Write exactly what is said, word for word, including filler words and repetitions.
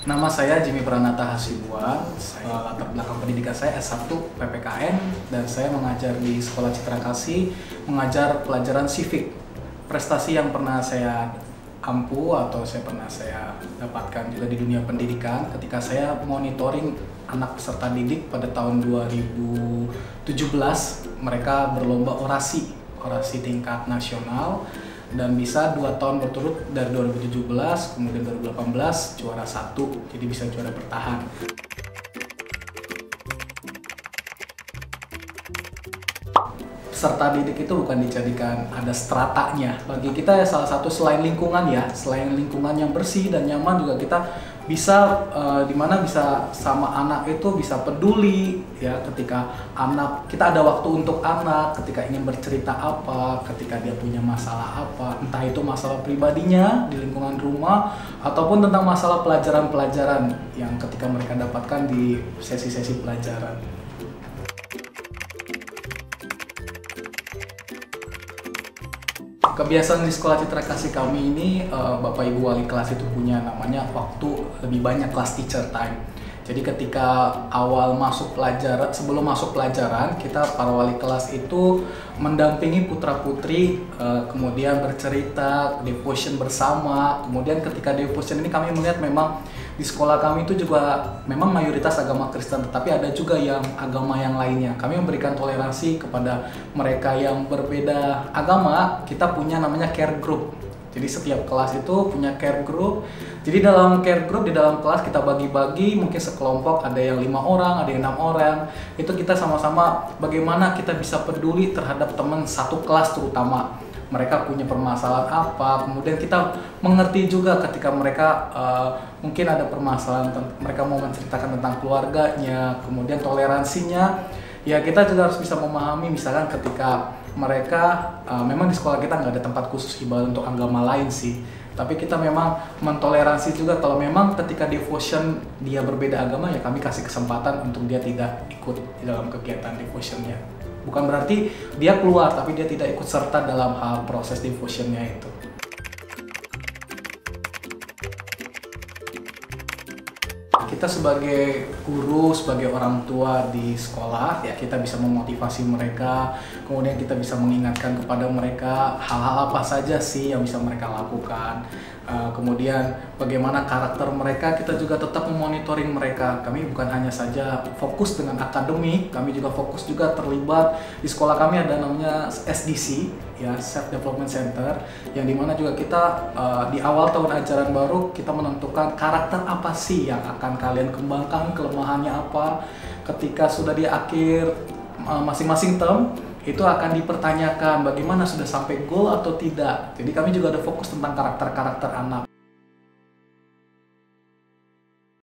Nama saya Jimmy Pranata Hasibuan. Saya latar belakang pendidikan saya S satu P P K N dan saya mengajar di Sekolah Citra Kasih, mengajar pelajaran civic. Prestasi yang pernah saya ampu atau saya pernah saya dapatkan juga di dunia pendidikan ketika saya monitoring anak peserta didik pada tahun dua ribu tujuh belas. Mereka berlomba orasi, orasi tingkat nasional, dan bisa dua tahun berturut dari dua ribu tujuh belas, kemudian dua ribu delapan belas juara satu, jadi bisa juara bertahan. Peserta didik itu bukan dijadikan ada stratanya. Bagi kita ya salah satu selain lingkungan ya, selain lingkungan yang bersih dan nyaman juga kita bisa uh, dimana bisa sama anak itu bisa peduli ya, ketika anak kita ada waktu untuk anak, ketika ingin bercerita apa, ketika dia punya masalah apa, entah itu masalah pribadinya di lingkungan rumah ataupun tentang masalah pelajaran-pelajaran yang ketika mereka dapatkan di sesi-sesi pelajaran. Kebiasaan di Sekolah Citra Kasih kami ini, Bapak Ibu Wali kelas itu punya namanya waktu lebih banyak class teacher time. Jadi ketika awal masuk pelajaran, sebelum masuk pelajaran, kita para wali kelas itu mendampingi putra-putri, kemudian bercerita, devotion bersama. Kemudian ketika devotion ini kami melihat memang di sekolah kami itu juga memang mayoritas agama Kristen, tetapi ada juga yang agama yang lainnya. Kami memberikan toleransi kepada mereka yang berbeda agama. Kita punya namanya care group. Jadi setiap kelas itu punya care group. Jadi dalam care group, di dalam kelas kita bagi-bagi, mungkin sekelompok ada yang lima orang, ada yang enam orang. Itu kita sama-sama bagaimana kita bisa peduli terhadap teman satu kelas terutama. Mereka punya permasalahan apa, kemudian kita mengerti juga ketika mereka uh, mungkin ada permasalahan, mereka mau menceritakan tentang keluarganya, kemudian toleransinya. Ya kita juga harus bisa memahami, misalkan ketika mereka, uh, memang di sekolah kita nggak ada tempat khusus ibadah untuk agama lain sih, tapi kita memang mentoleransi juga kalau memang ketika devotion dia berbeda agama, ya kami kasih kesempatan untuk dia tidak ikut di dalam kegiatan devotionnya. Bukan berarti dia keluar, tapi dia tidak ikut serta dalam hal proses devotionnya itu. Kita sebagai guru, sebagai orang tua di sekolah, ya kita bisa memotivasi mereka, kemudian kita bisa mengingatkan kepada mereka hal-hal apa saja sih yang bisa mereka lakukan. Uh, kemudian bagaimana karakter mereka, kita juga tetap memonitoring mereka. Kami bukan hanya saja fokus dengan akademik, kami juga fokus juga terlibat. Di sekolah kami ada namanya S D C, ya Self Development Center, yang dimana juga kita uh, di awal tahun ajaran baru kita menentukan karakter apa sih yang akan kalian kembangkan, kelemahannya apa. Ketika sudah di akhir uh, masing-masing term, itu akan dipertanyakan bagaimana sudah sampai goal atau tidak. Jadi kami juga ada fokus tentang karakter-karakter anak.